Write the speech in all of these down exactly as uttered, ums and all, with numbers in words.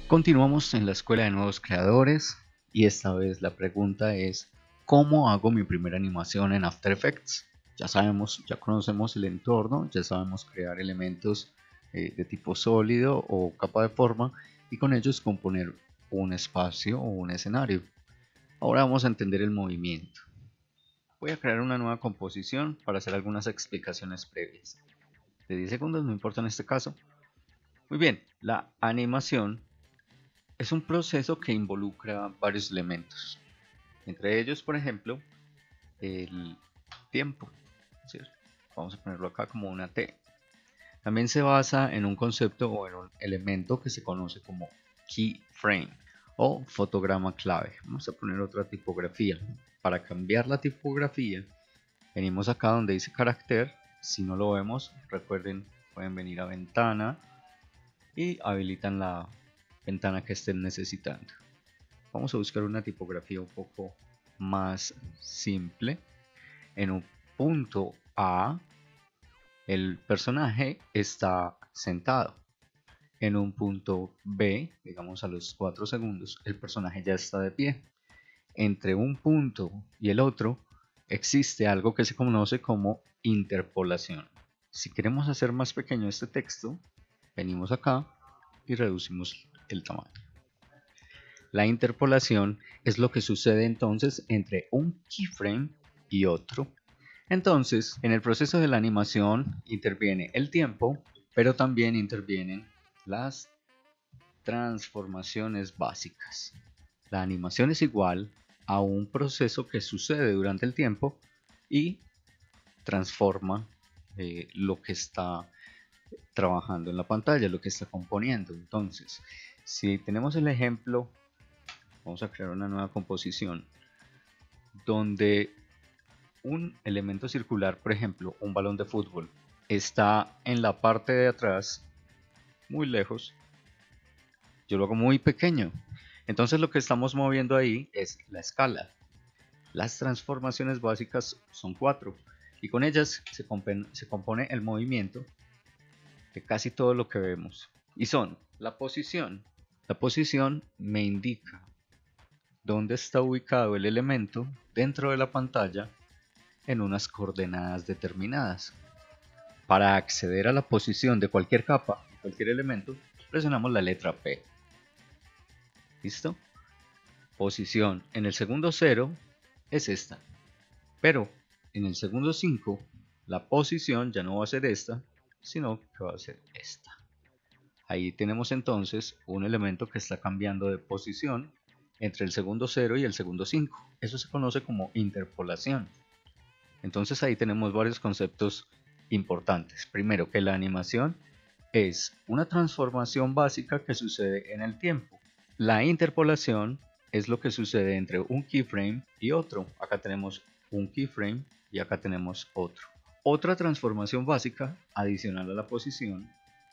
Continuamos en la Escuela de Nuevos Creadores y esta vez la pregunta es ¿cómo hago mi primera animación en After Effects? Ya sabemos, ya conocemos el entorno, ya sabemos crear elementos eh, de tipo sólido o capa de forma y con ellos componer un espacio o un escenario. Ahora vamos a entender el movimiento. Voy a crear una nueva composición para hacer algunas explicaciones previas. De diez segundos, no importa en este caso. Muy bien, la animación es un proceso que involucra varios elementos, entre ellos, por ejemplo, el tiempo, ¿cierto? Vamos a ponerlo acá como una T. También se basa en un concepto o en un elemento que se conoce como keyframe o fotograma clave. Vamos a poner otra tipografía. Para cambiar la tipografía, venimos acá donde dice carácter. Si no lo vemos, recuerden, pueden venir a ventana y habilitan la ventana que estén necesitando. Vamos a buscar una tipografía un poco más simple. En un punto A, el personaje está sentado. En un punto B, digamos a los cuatro segundos, el personaje ya está de pie. Entre un punto y el otro existe algo que se conoce como interpolación. Si queremos hacer más pequeño este texto, venimos acá y reducimos el tamaño. La interpolación es lo que sucede entonces entre un keyframe y otro. Entonces, en el proceso de la animación interviene el tiempo, pero también intervienen las transformaciones básicas. La animación es igual a un proceso que sucede durante el tiempo y transforma eh, lo que está trabajando en la pantalla, lo que está componiendo. Entonces, si tenemos el ejemplo, vamos a crear una nueva composición donde un elemento circular, por ejemplo, un balón de fútbol, está en la parte de atrás, muy lejos. Yo lo hago muy pequeño. Entonces lo que estamos moviendo ahí es la escala. Las transformaciones básicas son cuatro y con ellas se, compone, se compone el movimiento de casi todo lo que vemos. Y son la posición. La posición me indica dónde está ubicado el elemento dentro de la pantalla en unas coordenadas determinadas. Para acceder a la posición de cualquier capa, cualquier elemento, presionamos la letra P. ¿Listo? Posición en el segundo cero es esta. Pero en el segundo cinco, la posición ya no va a ser esta, sino que va a ser esta. Ahí tenemos entonces un elemento que está cambiando de posición entre el segundo cero y el segundo cinco. Eso se conoce como interpolación. Entonces ahí tenemos varios conceptos importantes. Primero, que la animación es una transformación básica que sucede en el tiempo. La interpolación es lo que sucede entre un keyframe y otro. Acá tenemos un keyframe y acá tenemos otro. Otra transformación básica adicional a la posición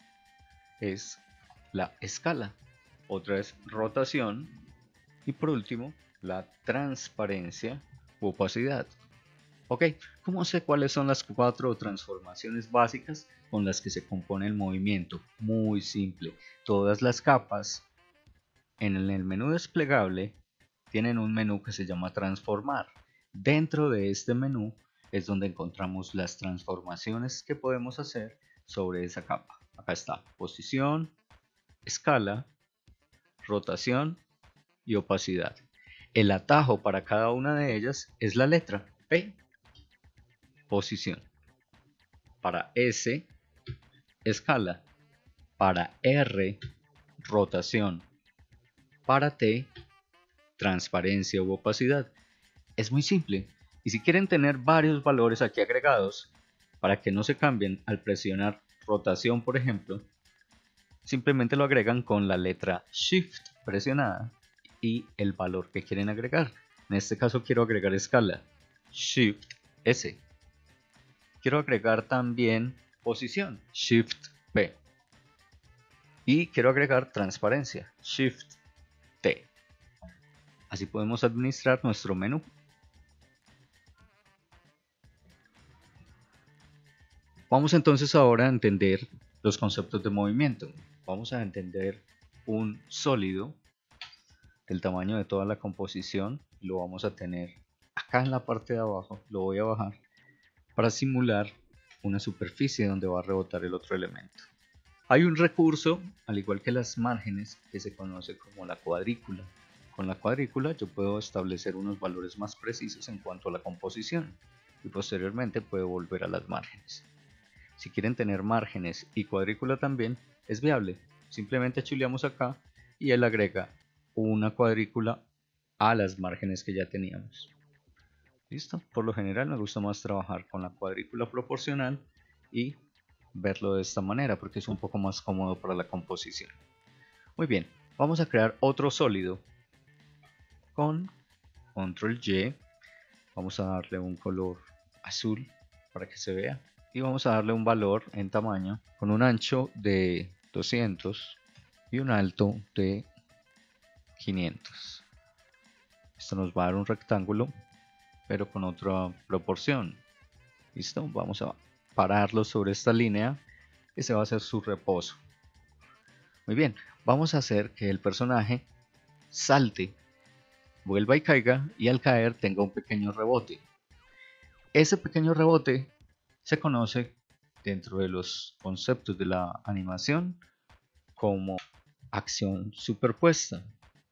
es la escala. Otra es rotación y por último la transparencia u opacidad. Ok, ¿cómo sé cuáles son las cuatro transformaciones básicas con las que se compone el movimiento? Muy simple. Todas las capas en el menú desplegable tienen un menú que se llama transformar. Dentro de este menú es donde encontramos las transformaciones que podemos hacer sobre esa capa. Acá está posición, escala, rotación y opacidad. El atajo para cada una de ellas es la letra P. Posición. Para S, escala. Para R, rotación. Para T, transparencia u opacidad. Es muy simple. Y si quieren tener varios valores aquí agregados, para que no se cambien al presionar rotación, por ejemplo, simplemente lo agregan con la letra Shift presionada y el valor que quieren agregar. En este caso quiero agregar escala. Shift S. Quiero agregar también posición, Shift P. Y quiero agregar transparencia, Shift T. Así podemos administrar nuestro menú. Vamos entonces ahora a entender los conceptos de movimiento. Vamos a entender un sólido del tamaño de toda la composición. Lo vamos a tener acá en la parte de abajo. Lo voy a bajar para simular una superficie donde va a rebotar el otro elemento. Hay un recurso, al igual que las márgenes, que se conoce como la cuadrícula. Con la cuadrícula yo puedo establecer unos valores más precisos en cuanto a la composición y posteriormente puedo volver a las márgenes. Si quieren tener márgenes y cuadrícula también, es viable. Simplemente chuleamos acá y él agrega una cuadrícula a las márgenes que ya teníamos. ¿Listo? Por lo general me gusta más trabajar con la cuadrícula proporcional y verlo de esta manera porque es un poco más cómodo para la composición. Muy bien, vamos a crear otro sólido con control Y. Vamos a darle un color azul para que se vea y vamos a darle un valor en tamaño con un ancho de doscientos y un alto de quinientos. Esto nos va a dar un rectángulo pero con otra proporción. ¿Listo? Vamos a pararlo sobre esta línea y se va a hacer su reposo. Muy bien, vamos a hacer que el personaje salte, vuelva y caiga y al caer tenga un pequeño rebote. Ese pequeño rebote se conoce dentro de los conceptos de la animación como acción superpuesta.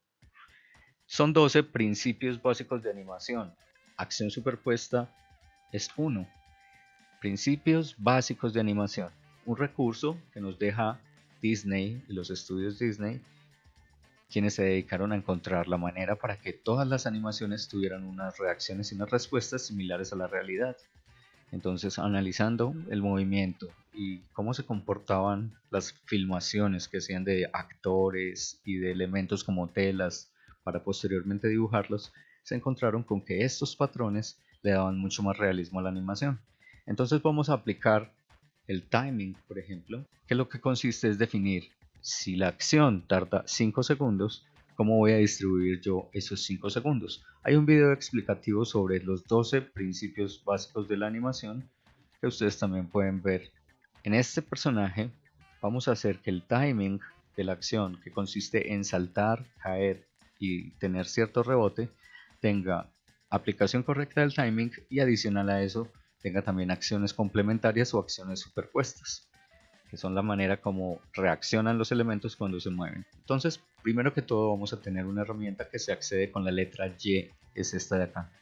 Son doce principios básicos de animación. Acción superpuesta es uno. Principios básicos de animación. Un recurso que nos deja Disney y los estudios Disney, quienes se dedicaron a encontrar la manera para que todas las animaciones tuvieran unas reacciones y unas respuestas similares a la realidad. Entonces, analizando el movimiento y cómo se comportaban las filmaciones que hacían de actores y de elementos como telas para posteriormente dibujarlos, se encontraron con que estos patrones le daban mucho más realismo a la animación. Entonces vamos a aplicar el timing, por ejemplo, que lo que consiste es definir si la acción tarda cinco segundos, cómo voy a distribuir yo esos cinco segundos. Hay un video explicativo sobre los doce principios básicos de la animación que ustedes también pueden ver. En este personaje vamos a hacer que el timing de la acción, que consiste en saltar, caer y tener cierto rebote, tenga aplicación correcta del timing y adicional a eso tenga también acciones complementarias o acciones superpuestas, que son la manera como reaccionan los elementos cuando se mueven. Entonces, primero que todo vamos a tener una herramienta que se accede con la letra Y, es esta de acá.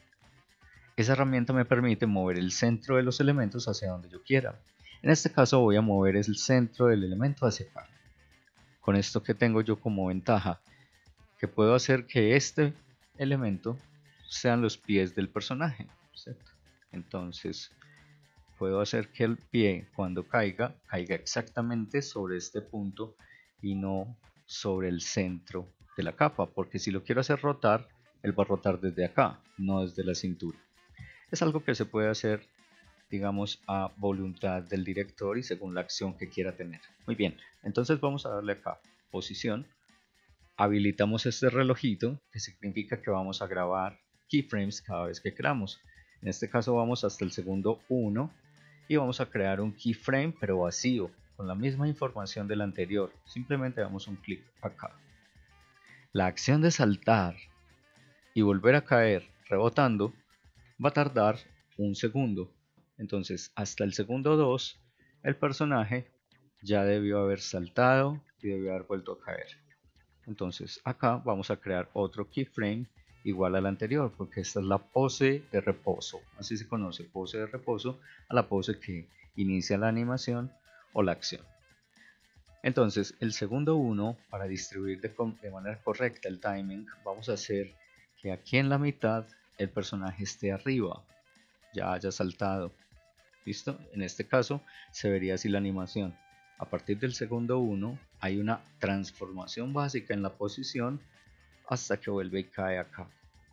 Esa herramienta me permite mover el centro de los elementos hacia donde yo quiera. En este caso voy a mover el centro del elemento hacia acá. Con esto que tengo yo como ventaja, que puedo hacer que este elemento sean los pies del personaje, ¿cierto? Entonces puedo hacer que el pie cuando caiga, caiga exactamente sobre este punto y no sobre el centro de la capa, porque si lo quiero hacer rotar, él va a rotar desde acá, no desde la cintura. Es algo que se puede hacer, digamos, a voluntad del director y según la acción que quiera tener. Muy bien, entonces vamos a darle acá posición. Habilitamos este relojito, que significa que vamos a grabar keyframes cada vez que queramos. En este caso vamos hasta el segundo uno y vamos a crear un keyframe pero vacío, con la misma información del anterior. Simplemente damos un clic acá. La acción de saltar y volver a caer rebotando va a tardar un segundo. Entonces hasta el segundo dos el personaje ya debió haber saltado y debió haber vuelto a caer. Entonces acá vamos a crear otro keyframe igual al anterior, porque esta es la pose de reposo, así se conoce, pose de reposo a la pose que inicia la animación o la acción. Entonces el segundo uno, para distribuir de, de manera correcta el timing, vamos a hacer que aquí en la mitad el personaje esté arriba, ya haya saltado. ¿Listo? En este caso se vería así la animación. A partir del segundo uno hay una transformación básica en la posición hasta que vuelve y cae acá.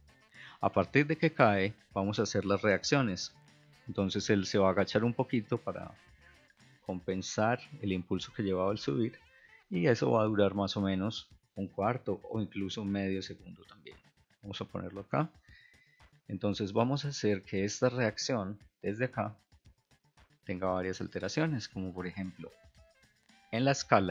A partir de que cae vamos a hacer las reacciones. Entonces él se va a agachar un poquito para compensar el impulso que llevaba al subir y eso va a durar más o menos un cuarto o incluso medio segundo también. Vamos a ponerlo acá. Entonces vamos a hacer que esta reacción desde acá tenga varias alteraciones, como por ejemplo en la escala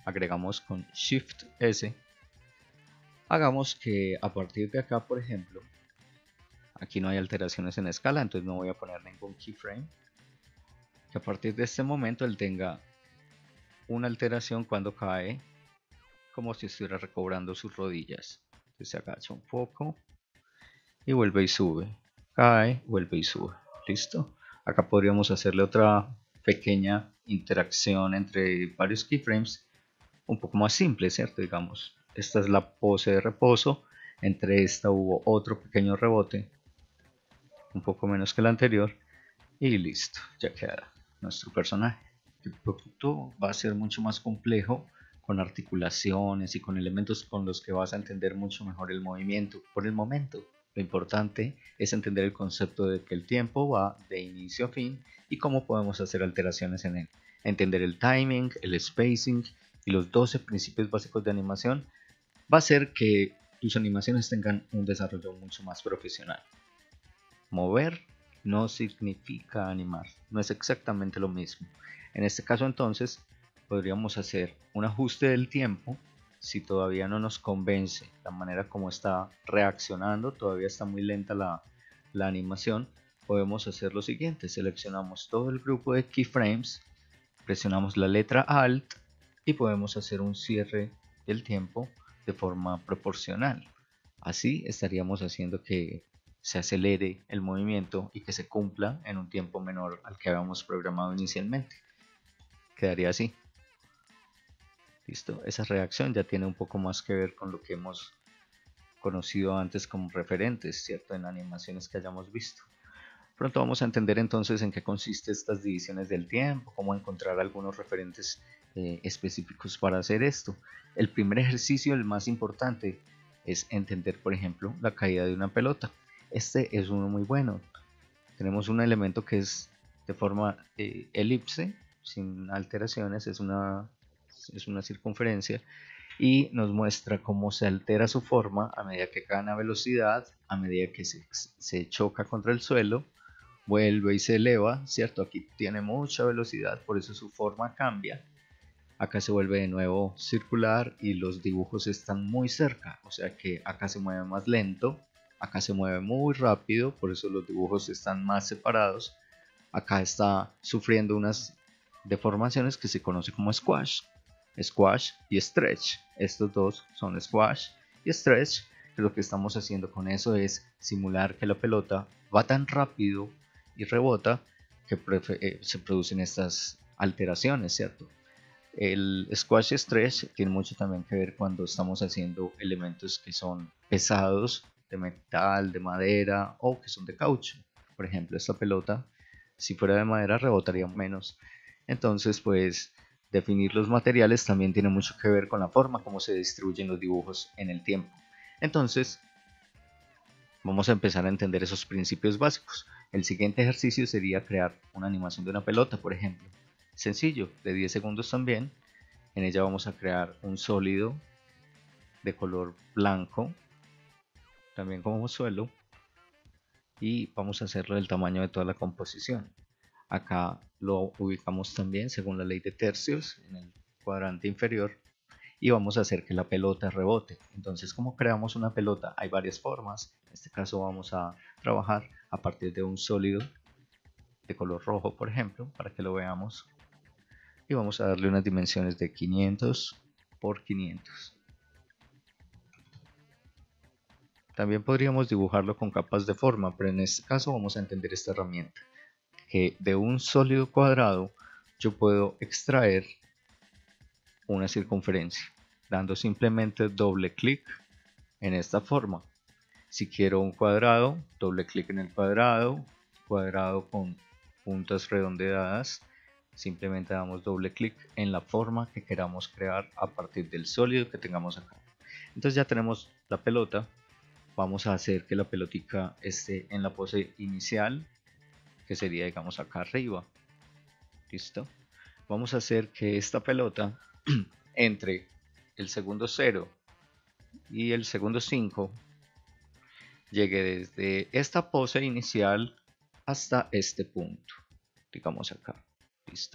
agregamos con Shift S. Hagamos que a partir de acá, por ejemplo, aquí no hay alteraciones en escala, entonces no voy a poner ningún keyframe. Que a partir de este momento él tenga una alteración cuando cae, como si estuviera recobrando sus rodillas. Entonces se agacha un poco y vuelve y sube. Cae, vuelve y sube. ¿Listo? Acá podríamos hacerle otra pequeña interacción entre varios keyframes, un poco más simple, ¿cierto? Digamos, esta es la pose de reposo, entre esta hubo otro pequeño rebote, un poco menos que el anterior, y listo, ya queda nuestro personaje. El producto va a ser mucho más complejo, con articulaciones y con elementos con los que vas a entender mucho mejor el movimiento. Por el momento, lo importante es entender el concepto de que el tiempo va de inicio a fin y cómo podemos hacer alteraciones en él. Entender el timing, el spacing y los doce principios básicos de animación va a hacer que tus animaciones tengan un desarrollo mucho más profesional. Mover no significa animar, no es exactamente lo mismo. En este caso entonces podríamos hacer un ajuste del tiempo. Si todavía no nos convence la manera como está reaccionando, todavía está muy lenta la, la animación, podemos hacer lo siguiente: seleccionamos todo el grupo de keyframes, presionamos la letra Alt y podemos hacer un cierre del tiempo de forma proporcional. Así estaríamos haciendo que se acelere el movimiento y que se cumpla en un tiempo menor al que habíamos programado inicialmente. Quedaría así. Listo, esa reacción ya tiene un poco más que ver con lo que hemos conocido antes como referentes, ¿cierto? En animaciones que hayamos visto. Pronto vamos a entender entonces en qué consisten estas divisiones del tiempo, cómo encontrar algunos referentes eh, específicos para hacer esto. El primer ejercicio, el más importante, es entender, por ejemplo, la caída de una pelota. Este es uno muy bueno. Tenemos un elemento que es de forma eh, elipse, sin alteraciones, es una, es una circunferencia, y nos muestra cómo se altera su forma a medida que gana velocidad, a medida que se, se choca contra el suelo, vuelve y se eleva, ¿cierto? Aquí tiene mucha velocidad, por eso su forma cambia. Acá se vuelve de nuevo circular y los dibujos están muy cerca, o sea que acá se mueve más lento, acá se mueve muy rápido, por eso los dibujos están más separados. Acá está sufriendo unas deformaciones que se conoce como squash. Squash y stretch. Estos dos son squash y stretch. Lo que estamos haciendo con eso es simular que la pelota va tan rápido y rebota que eh, se producen estas alteraciones, ¿cierto? El squash y stretch tiene mucho también que ver cuando estamos haciendo elementos que son pesados, de metal, de madera o que son de caucho. Por ejemplo, esta pelota, si fuera de madera, rebotaría menos. Entonces, pues definir los materiales también tiene mucho que ver con la forma como se distribuyen los dibujos en el tiempo. Entonces, vamos a empezar a entender esos principios básicos. El siguiente ejercicio sería crear una animación de una pelota, por ejemplo. Sencillo, de diez segundos también. En ella vamos a crear un sólido de color blanco, también como suelo, y vamos a hacerlo del tamaño de toda la composición. Acá lo ubicamos también según la ley de tercios en el cuadrante inferior y vamos a hacer que la pelota rebote. Entonces, ¿cómo creamos una pelota? Hay varias formas. En este caso vamos a trabajar a partir de un sólido de color rojo, por ejemplo, para que lo veamos, y vamos a darle unas dimensiones de quinientos por quinientos. También podríamos dibujarlo con capas de forma, pero en este caso vamos a entender esta herramienta, que de un sólido cuadrado yo puedo extraer una circunferencia, dando simplemente doble clic en esta forma. Si quiero un cuadrado, doble clic en el cuadrado, cuadrado con puntas redondeadas, simplemente damos doble clic en la forma que queramos crear a partir del sólido que tengamos acá. Entonces ya tenemos la pelota. Vamos a hacer que la pelotica esté en la pose inicial, que sería, digamos, acá arriba. Listo. Vamos a hacer que esta pelota entre el segundo cero y el segundo cinco llegue desde esta pose inicial hasta este punto, digamos acá. Listo.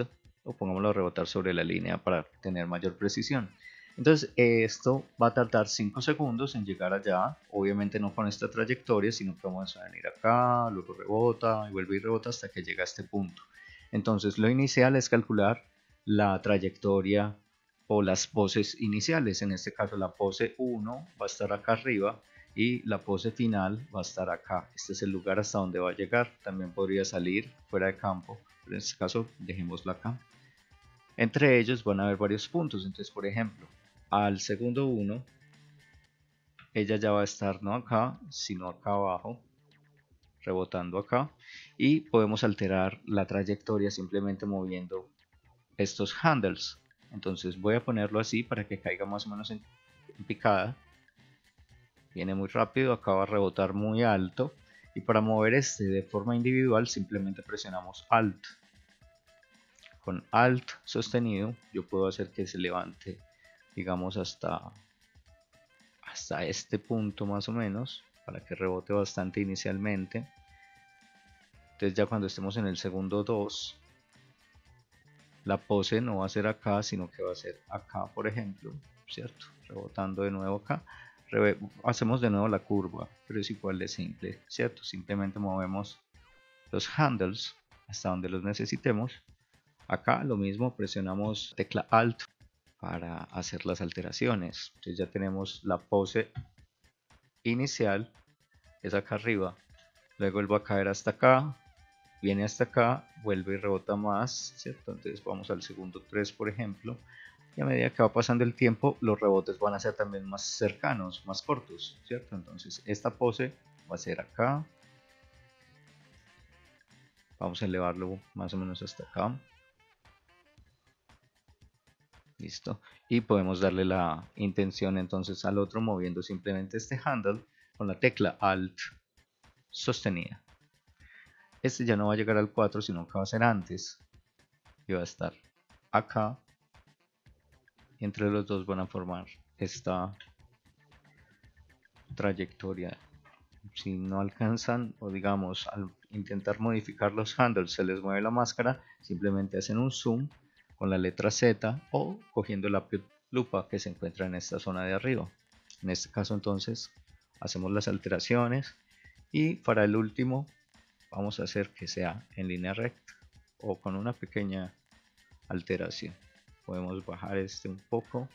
o pongámoslo a rebotar sobre la línea para tener mayor precisión. Entonces esto va a tardar cinco segundos en llegar allá, obviamente no con esta trayectoria, sino que vamos a venir acá, luego rebota y vuelve y rebota hasta que llega a este punto. Entonces lo inicial es calcular la trayectoria o las poses iniciales. En este caso la pose uno va a estar acá arriba y la pose final va a estar acá. Este es el lugar hasta donde va a llegar. También podría salir fuera de campo, pero en este caso dejémosla acá. Entre ellos van a haber varios puntos. Entonces, por ejemplo, al segundo uno, ella ya va a estar no acá, sino acá abajo, rebotando acá. Y podemos alterar la trayectoria simplemente moviendo estos handles. Entonces voy a ponerlo así para que caiga más o menos en, en picada. Viene muy rápido, acá va a rebotar muy alto. Y para mover este de forma individual simplemente presionamos Alt. Con Alt sostenido yo puedo hacer que se levante, digamos, hasta, hasta este punto más o menos, para que rebote bastante inicialmente. Entonces ya cuando estemos en el segundo dos, la pose no va a ser acá, sino que va a ser acá, por ejemplo, ¿cierto? Rebotando de nuevo acá. Reve hacemos de nuevo la curva, pero es igual de simple, ¿cierto? Simplemente movemos los handles hasta donde los necesitemos. Acá lo mismo, presionamos tecla Alt para hacer las alteraciones. Entonces ya tenemos la pose inicial, es acá arriba. Luego él va a caer hasta acá, viene hasta acá, vuelve y rebota más, ¿cierto? Entonces vamos al segundo tres, por ejemplo. Y a medida que va pasando el tiempo, los rebotes van a ser también más cercanos, más cortos, ¿cierto? Entonces esta pose va a ser acá. Vamos a elevarlo más o menos hasta acá. Listo. Y podemos darle la intención entonces al otro moviendo simplemente este handle con la tecla Alt sostenida. Este ya no va a llegar al cuatro, sino que va a ser antes. Y va a estar acá. Y entre los dos van a formar esta trayectoria. Si no alcanzan, o digamos al intentar modificar los handles se les mueve la máscara, simplemente hacen un zoom con la letra Z o cogiendo la lupa que se encuentra en esta zona de arriba. En este caso entonces hacemos las alteraciones y para el último vamos a hacer que sea en línea recta o con una pequeña alteración. Podemos bajar este un poco.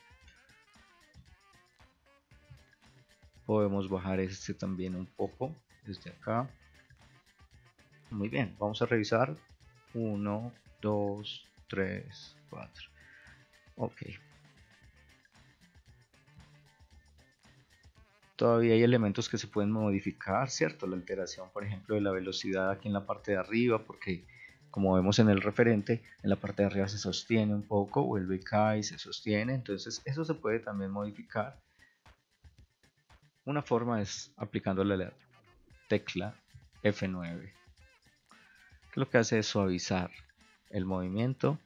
Podemos bajar este también un poco desde acá. Muy bien, vamos a revisar. uno, dos, tres, cuatro. Ok. Todavía hay elementos que se pueden modificar, ¿cierto? La alteración, por ejemplo, de la velocidad aquí en la parte de arriba, porque como vemos en el referente, en la parte de arriba se sostiene un poco, vuelve y cae y se sostiene. Entonces eso se puede también modificar. Una forma es aplicándole la tecla F nueve, que lo que hace es suavizar el movimiento.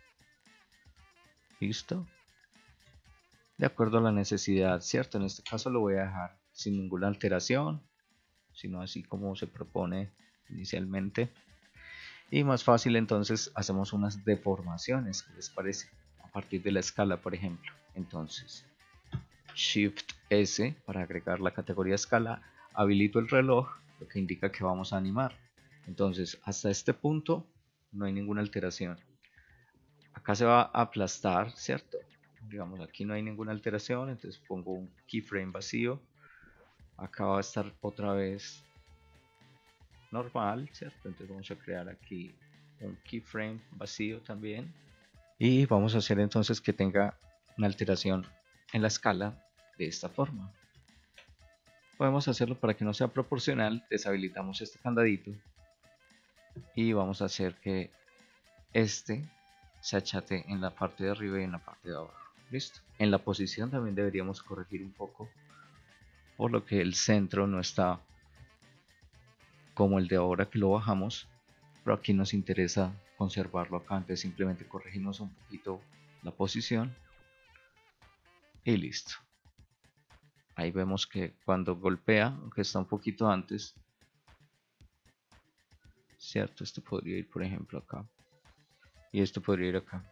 Listo. De acuerdo a la necesidad, ¿cierto? En este caso lo voy a dejar sin ninguna alteración, sino así como se propone inicialmente. Y más fácil entonces hacemos unas deformaciones, ¿qué les parece? A partir de la escala, por ejemplo. Entonces, Shift S para agregar la categoría escala, habilito el reloj, lo que indica que vamos a animar. Entonces, hasta este punto no hay ninguna alteración. Acá se va a aplastar, ¿cierto? Digamos, aquí no hay ninguna alteración, entonces pongo un keyframe vacío. Acá va a estar otra vez normal, ¿cierto? Entonces vamos a crear aquí un keyframe vacío también. Y vamos a hacer entonces que tenga una alteración en la escala de esta forma. Podemos hacerlo para que no sea proporcional, deshabilitamos este candadito y vamos a hacer que este se achate en la parte de arriba y en la parte de abajo. Listo. En la posición también deberíamos corregir un poco, por lo que el centro no está como el de ahora que lo bajamos, pero aquí nos interesa conservarlo acá, entonces simplemente corregimos un poquito la posición y listo. Ahí vemos que cuando golpea, aunque está un poquito antes, cierto, esto podría ir por ejemplo acá. y esto podría ir acá.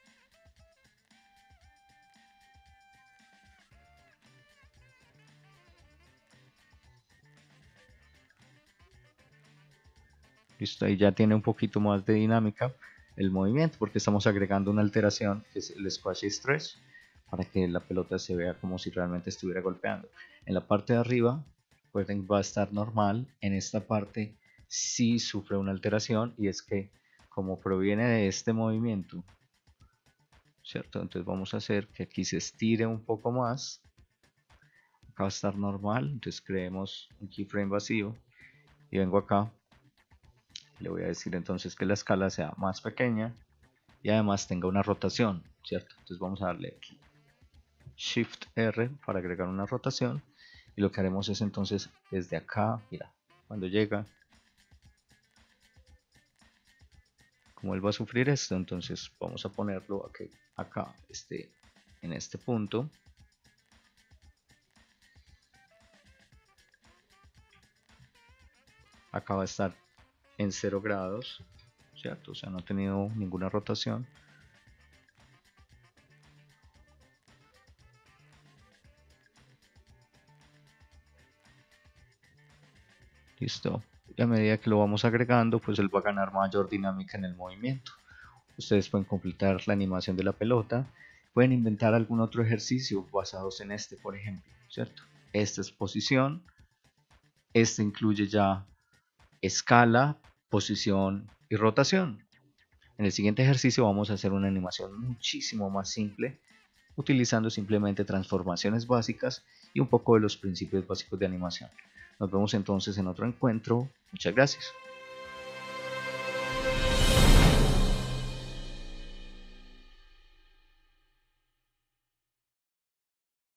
Listo, ahí ya tiene un poquito más de dinámica el movimiento porque estamos agregando una alteración que es el squash stretch para que la pelota se vea como si realmente estuviera golpeando. En la parte de arriba, recuerden, va a estar normal. En esta parte sí sufre una alteración y es que como proviene de este movimiento, ¿cierto? Entonces vamos a hacer que aquí se estire un poco más. Acá va a estar normal, entonces creemos un keyframe vacío y vengo acá. Le voy a decir entonces que la escala sea más pequeña y además tenga una rotación, ¿cierto? Entonces vamos a darle aquí Shift R para agregar una rotación y lo que haremos es entonces desde acá, mira, cuando llega, como él va a sufrir esto, entonces vamos a ponerlo aquí, acá, este, en este punto. Acá va a estar en cero grados, ¿cierto? O sea, no ha tenido ninguna rotación. Listo. Y a medida que lo vamos agregando, pues él va a ganar mayor dinámica en el movimiento. Ustedes pueden completar la animación de la pelota, pueden inventar algún otro ejercicio basados en este, por ejemplo, ¿cierto? Esta es posición, este incluye ya escala, posición y rotación. En el siguiente ejercicio vamos a hacer una animación muchísimo más simple, utilizando simplemente transformaciones básicas y un poco de los principios básicos de animación. Nos vemos entonces en otro encuentro. Muchas gracias.